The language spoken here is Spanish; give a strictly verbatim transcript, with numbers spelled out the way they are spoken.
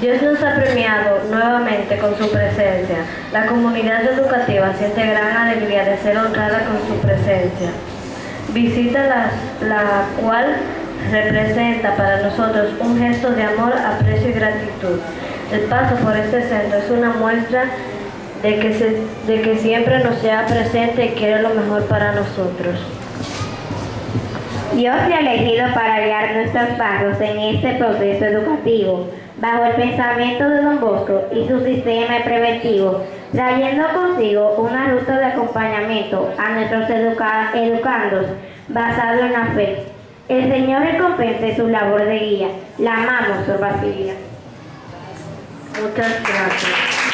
Dios nos ha premiado nuevamente con su presencia. La comunidad educativa siente gran alegría de ser honrada con su presencia. Visita la, la cual representa para nosotros un gesto de amor, aprecio y gratitud. El paso por este centro es una muestra de que, se, de que siempre nos sea presente y quiere lo mejor para nosotros. Dios te ha elegido para guiar nuestros pasos en este proceso educativo, bajo el pensamiento de Don Bosco y su sistema preventivo, trayendo consigo una ruta de acompañamiento a nuestros educa educandos basado en la fe. El Señor recompense su labor de guía. La amamos, Sor Basilia. Muchas gracias.